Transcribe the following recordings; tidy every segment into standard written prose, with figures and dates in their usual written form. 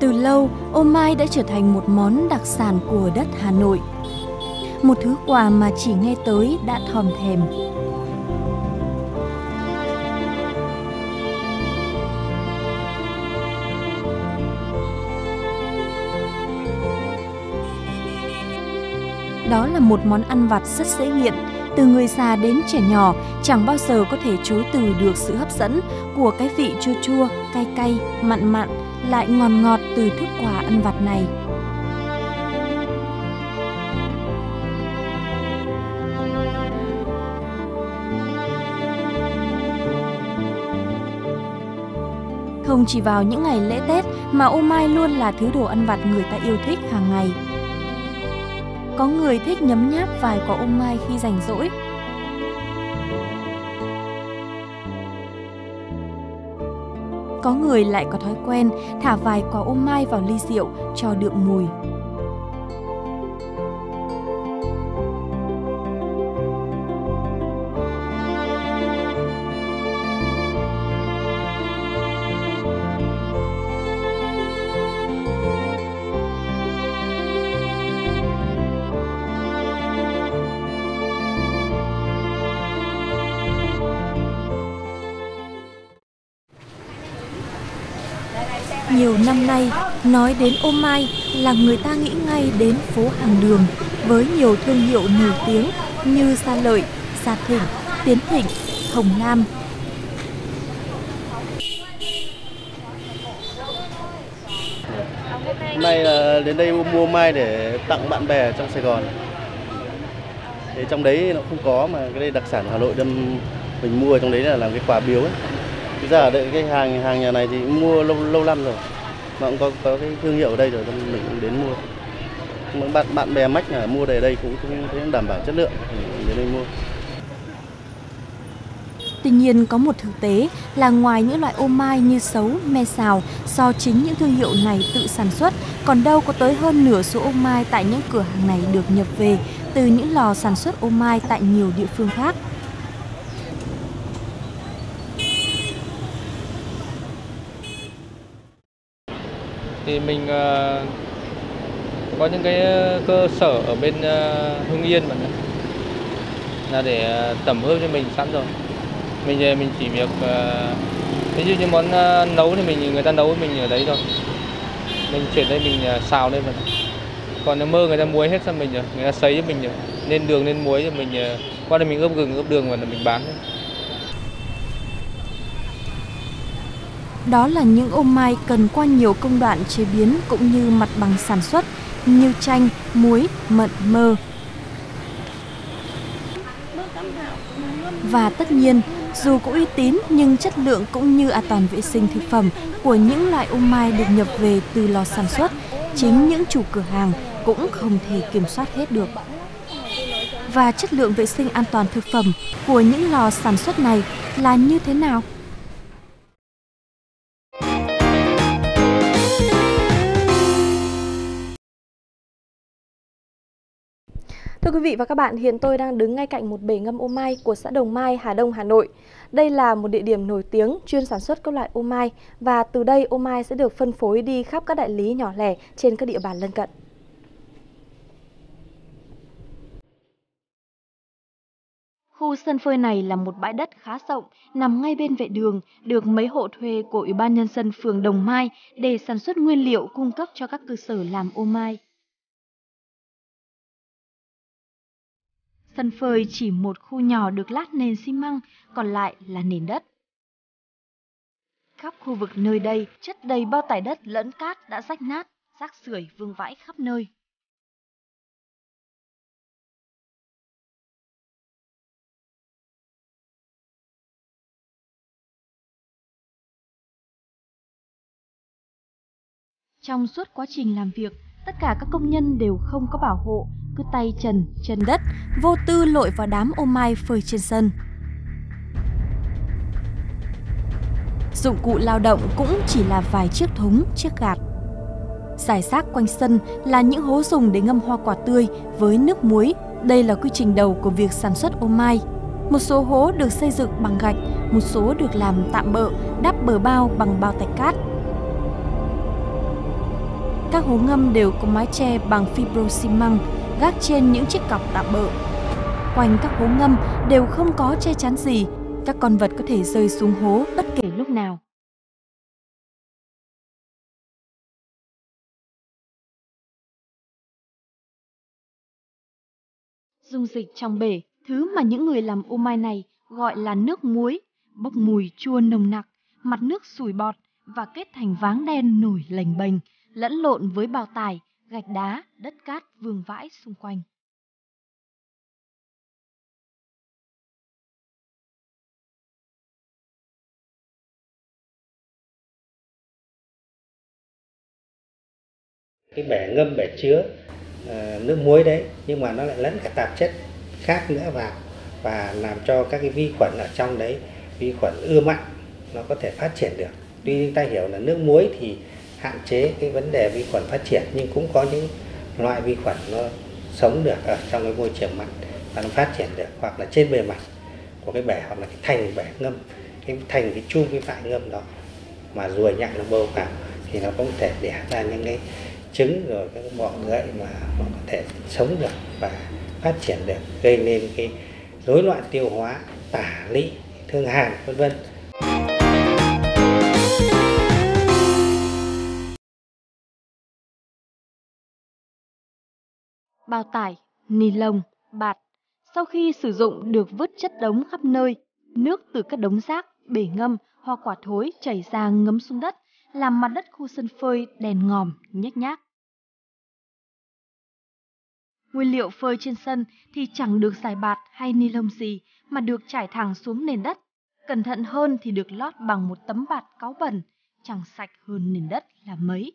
Từ lâu, ô mai đã trở thành một món đặc sản của đất Hà Nội. Một thứ quà mà chỉ nghe tới đã thòm thèm. Đó là một món ăn vặt rất dễ nghiện. Từ người già đến trẻ nhỏ chẳng bao giờ có thể chối từ được sự hấp dẫn của cái vị chua chua, cay cay, mặn mặn, lại ngọt ngọt từ thức quà ăn vặt này. Không chỉ vào những ngày lễ Tết mà ô mai luôn là thứ đồ ăn vặt người ta yêu thích hàng ngày. Có người thích nhấm nháp vài quả ô mai khi rảnh rỗi. Có người lại có thói quen thả vài quả ô mai vào ly rượu cho đượm mùi. Nhiều năm nay, nói đến ô mai là người ta nghĩ ngay đến phố hàng đường với nhiều thương hiệu nổi tiếng như Gia Lợi, Gia Thịnh, Tiến Thịnh, Hồng Lam. Hôm nay là đến đây mua mai để tặng bạn bè trong Sài Gòn. Thì trong đấy nó không có, mà cái đây đặc sản Hà Nội mình mua trong đấy là làm cái quà biếu ấy. Bây giờ cái hàng nhà này thì mua lâu năm rồi, mà cũng có cái thương hiệu ở đây rồi, mình cũng đến mua. Bạn bè mách là mua để đây cũng đảm bảo chất lượng, mình đến đây mua. Tuy nhiên có một thực tế là ngoài những loại ô mai như sấu, me xào do chính những thương hiệu này tự sản xuất, còn đâu có tới hơn nửa số ô mai tại những cửa hàng này được nhập về từ những lò sản xuất ô mai tại nhiều địa phương khác. Thì mình có những cái cơ sở ở bên Hưng Yên mà là để tẩm hương cho mình sẵn rồi. Mình chỉ việc ví dụ như món nấu thì người ta nấu mình ở đấy thôi. Mình chuyển đây mình xào lên mà. Còn nếu mơ người ta muối hết cho mình rồi, người ta sấy cho mình rồi. Nên đường nên muối cho mình qua đây mình ướp gừng ướp đường và mình bán đấy. Đó là những ô mai cần qua nhiều công đoạn chế biến cũng như mặt bằng sản xuất như chanh, muối, mận, mơ. Và tất nhiên, dù có uy tín nhưng chất lượng cũng như an toàn vệ sinh thực phẩm của những loại ô mai được nhập về từ lò sản xuất, chính những chủ cửa hàng cũng không thể kiểm soát hết được. Và chất lượng vệ sinh an toàn thực phẩm của những lò sản xuất này là như thế nào? Thưa quý vị và các bạn, hiện tôi đang đứng ngay cạnh một bể ngâm ô mai của xã Đồng Mai, Hà Đông, Hà Nội. Đây là một địa điểm nổi tiếng chuyên sản xuất các loại ô mai và từ đây ô mai sẽ được phân phối đi khắp các đại lý nhỏ lẻ trên các địa bàn lân cận. Khu sân phơi này là một bãi đất khá rộng, nằm ngay bên vệ đường, được mấy hộ thuê của Ủy ban Nhân dân phường Đồng Mai để sản xuất nguyên liệu cung cấp cho các cơ sở làm ô mai. Sân phơi chỉ một khu nhỏ được lát nền xi măng, còn lại là nền đất. Khắp khu vực nơi đây chất đầy bao tải đất lẫn cát đã rách nát, rác rưởi vương vãi khắp nơi. Trong suốt quá trình làm việc, tất cả các công nhân đều không có bảo hộ, cứ tay trần, chân đất, vô tư lội vào đám ô mai phơi trên sân. Dụng cụ lao động cũng chỉ là vài chiếc thúng, chiếc gạt. Rải rác quanh sân là những hố dùng để ngâm hoa quả tươi với nước muối. Đây là quy trình đầu của việc sản xuất ô mai. Một số hố được xây dựng bằng gạch, một số được làm tạm bợ, đắp bờ bao bằng bao tạch cát. Các hố ngâm đều có mái che bằng fibro xi măng gác trên những chiếc cọc tạm bợ. Quanh các hố ngâm đều không có che chắn gì, các con vật có thể rơi xuống hố bất kể lúc nào. Dung dịch trong bể, thứ mà những người làm ô mai này gọi là nước muối, bốc mùi chua nồng nặc, mặt nước sủi bọt và kết thành váng đen nổi lềnh bềnh, lẫn lộn với bào tải, gạch đá, đất cát vương vãi xung quanh. Cái bể ngâm, bể chứa nước muối đấy, nhưng mà nó lại lẫn cả tạp chất khác nữa vào và làm cho các cái vi khuẩn ở trong đấy, vi khuẩn ưa mặn nó có thể phát triển được. Tuy chúng ta hiểu là nước muối thì hạn chế cái vấn đề vi khuẩn phát triển, nhưng cũng có những loại vi khuẩn nó sống được ở trong cái môi trường mặn và nó phát triển được, hoặc là trên bề mặt của cái bể, hoặc là cái thành bể ngâm, cái thành cái chum cái vại ngâm đó mà ruồi nhặng nó bâu vào thì nó cũng có thể đẻ ra những cái trứng rồi các bọ gậy mà nó có thể sống được và phát triển được, gây nên cái rối loạn tiêu hóa, tả lị, thương hàn, vân vân. Bao tải, ni lông, bạt sau khi sử dụng được vứt chất đống khắp nơi. Nước từ các đống rác, bể ngâm, hoa quả thối chảy ra ngấm xuống đất, làm mặt đất khu sân phơi đen ngòm, nhếch nhác. Nguyên liệu phơi trên sân thì chẳng được xài bạt hay ni lông gì mà được trải thẳng xuống nền đất. Cẩn thận hơn thì được lót bằng một tấm bạt cáu bẩn, chẳng sạch hơn nền đất là mấy.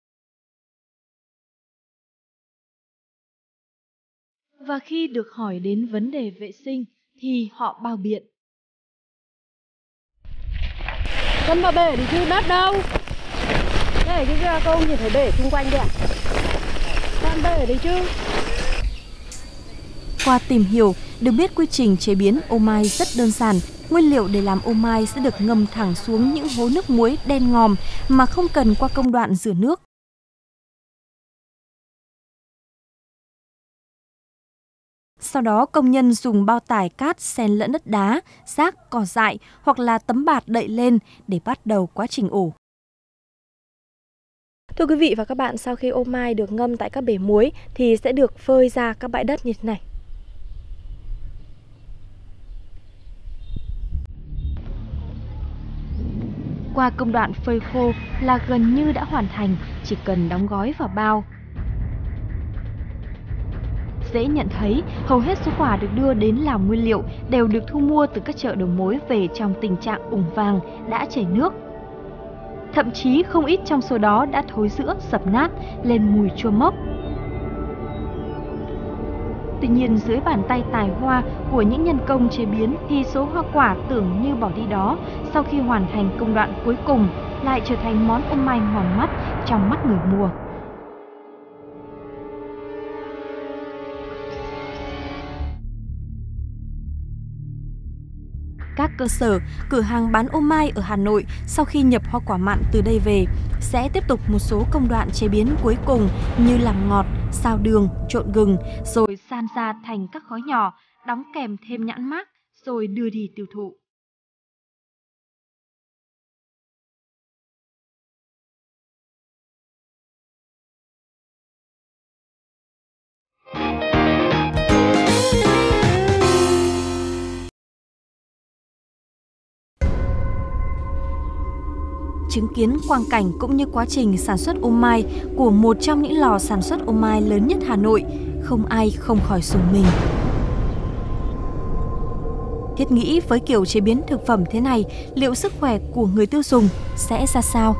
Và khi được hỏi đến vấn đề vệ sinh thì họ bao biện. Cân vào bể thì chứ đất đâu. Để cái công thì phải bể xung quanh đi ạ. Con bể đấy chứ. Qua tìm hiểu, được biết quy trình chế biến ô mai rất đơn giản. Nguyên liệu để làm ô mai sẽ được ngâm thẳng xuống những hố nước muối đen ngòm mà không cần qua công đoạn rửa nước. Sau đó công nhân dùng bao tải cát xen lẫn đất đá, rác, cỏ dại hoặc là tấm bạt đậy lên để bắt đầu quá trình ủ. Thưa quý vị và các bạn, sau khi ô mai được ngâm tại các bể muối thì sẽ được phơi ra các bãi đất như thế này. Qua công đoạn phơi khô là gần như đã hoàn thành, chỉ cần đóng gói vào bao. Dễ nhận thấy, hầu hết số quả được đưa đến làm nguyên liệu đều được thu mua từ các chợ đầu mối về trong tình trạng ủng vàng, đã chảy nước. Thậm chí không ít trong số đó đã thối rữa, sập nát, lên mùi chua mốc. Tuy nhiên, dưới bàn tay tài hoa của những nhân công chế biến thì số hoa quả tưởng như bỏ đi đó, sau khi hoàn thành công đoạn cuối cùng, lại trở thành món ô mai ngon mắt trong mắt người mua. Các cơ sở, cửa hàng bán ô mai ở Hà Nội sau khi nhập hoa quả mặn từ đây về sẽ tiếp tục một số công đoạn chế biến cuối cùng như làm ngọt, xào đường, trộn gừng, rồi san ra thành các gói nhỏ, đóng kèm thêm nhãn mác, rồi đưa đi tiêu thụ. Chứng kiến quang cảnh cũng như quá trình sản xuất ô mai của một trong những lò sản xuất ô mai lớn nhất Hà Nội, không ai không khỏi rùng mình. Thiết nghĩ với kiểu chế biến thực phẩm thế này, liệu sức khỏe của người tiêu dùng sẽ ra sao?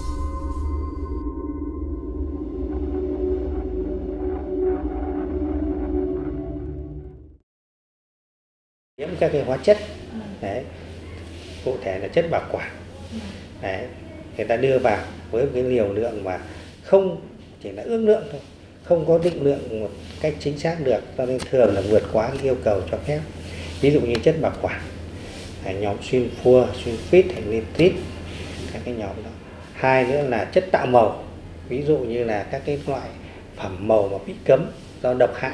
Nhiễm các cái hóa chất, đấy, cụ thể là chất bảo quản. Đấy, người ta đưa vào với cái liều lượng mà không chỉ là ước lượng thôi, không có định lượng một cách chính xác được, cho nên thường là vượt quá cái yêu cầu cho phép. Ví dụ như chất bảo quản, nhóm sulfur, sulfit hay nitrit, các cái nhóm đó. Hai nữa là chất tạo màu, ví dụ như là các cái loại phẩm màu mà bị cấm do độc hại,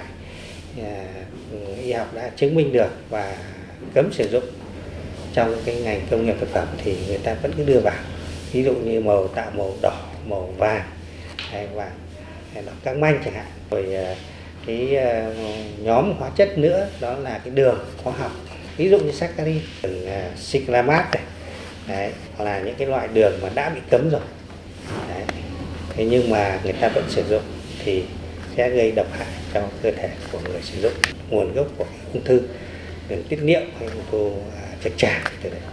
y học đã chứng minh được và cấm sử dụng trong cái ngành công nghiệp thực phẩm thì người ta vẫn cứ đưa vào, ví dụ như màu tạo màu đỏ, màu vàng hay đỏ các manh chẳng hạn. Rồi cái nhóm hóa chất nữa đó là cái đường hóa học, ví dụ như saccharin, cyclamat này, đấy, là những cái loại đường mà đã bị cấm rồi. Đấy. Thế nhưng mà người ta vẫn sử dụng thì sẽ gây độc hại cho cơ thể của người sử dụng. Nguồn gốc của ung thư đường tiết niệu hay ung thư trực tràng từ đấy.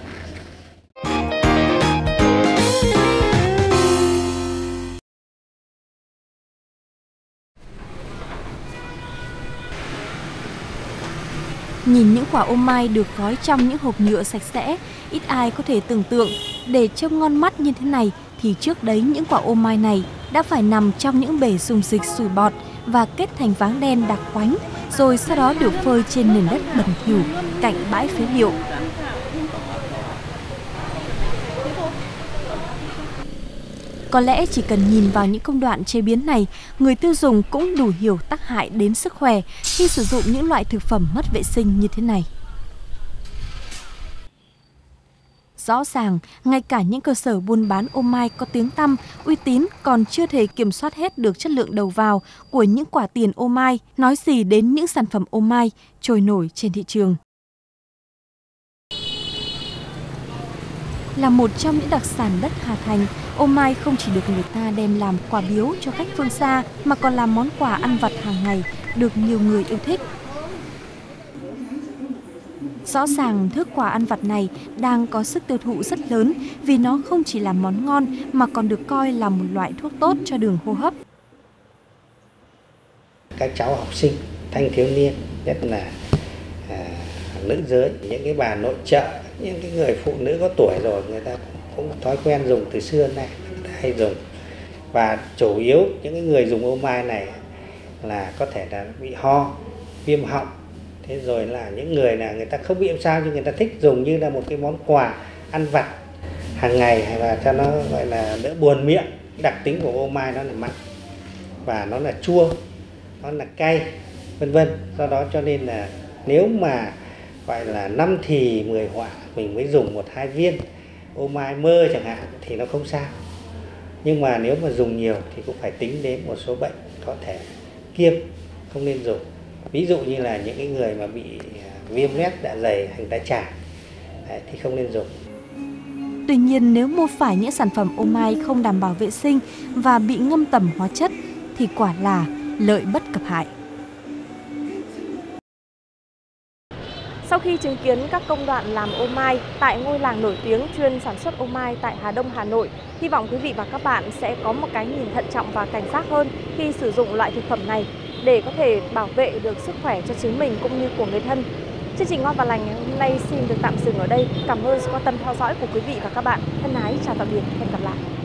Nhìn những quả ô mai được gói trong những hộp nhựa sạch sẽ, ít ai có thể tưởng tượng để trông ngon mắt như thế này thì trước đấy những quả ô mai này đã phải nằm trong những bể dung dịch sủi bọt và kết thành váng đen đặc quánh, rồi sau đó được phơi trên nền đất bẩn thỉu cạnh bãi phế liệu. Có lẽ chỉ cần nhìn vào những công đoạn chế biến này, người tiêu dùng cũng đủ hiểu tác hại đến sức khỏe khi sử dụng những loại thực phẩm mất vệ sinh như thế này. Rõ ràng, ngay cả những cơ sở buôn bán ô mai có tiếng tăm, uy tín còn chưa thể kiểm soát hết được chất lượng đầu vào của những quả tiền ô mai, nói gì đến những sản phẩm ô mai trôi nổi trên thị trường. Là một trong những đặc sản đất Hà Thành, ô mai không chỉ được người ta đem làm quà biếu cho khách phương xa mà còn là món quà ăn vặt hàng ngày được nhiều người yêu thích. Rõ ràng thức quà ăn vặt này đang có sức tiêu thụ rất lớn vì nó không chỉ là món ngon mà còn được coi là một loại thuốc tốt cho đường hô hấp. Các cháu học sinh, thanh thiếu niên, nhất là nữ giới, những cái bà nội trợ, những cái người phụ nữ có tuổi rồi, người ta cũng thói quen dùng từ xưa nay, người ta hay dùng. Và chủ yếu những cái người dùng ô mai này là có thể là bị ho, viêm họng. Thế rồi là những người là người ta không bị sao nhưng người ta thích dùng như là một cái món quà ăn vặt hàng ngày và cho nó gọi là đỡ buồn miệng. Đặc tính của ô mai nó là mặn và nó là chua, nó là cay, vân vân. Do đó cho nên là nếu mà gọi là 5 thì 10 họa mình mới dùng 1-2 viên ô mai mơ chẳng hạn thì nó không sao. Nhưng mà nếu mà dùng nhiều thì cũng phải tính đến một số bệnh có thể kiêng, không nên dùng. Ví dụ như là những cái người mà bị viêm loét dạ dày, hành tá tràng thì không nên dùng. Tuy nhiên, nếu mua phải những sản phẩm ô mai không đảm bảo vệ sinh và bị ngâm tẩm hóa chất thì quả là lợi bất cập hại. Sau khi chứng kiến các công đoạn làm ô mai tại ngôi làng nổi tiếng chuyên sản xuất ô mai tại Hà Đông, Hà Nội, hy vọng quý vị và các bạn sẽ có một cái nhìn thận trọng và cảnh giác hơn khi sử dụng loại thực phẩm này để có thể bảo vệ được sức khỏe cho chính mình cũng như của người thân. Chương trình Ngon và Lành ngày hôm nay xin được tạm dừng ở đây. Cảm ơn sự quan tâm theo dõi của quý vị và các bạn. Thân ái chào tạm biệt, hẹn gặp lại.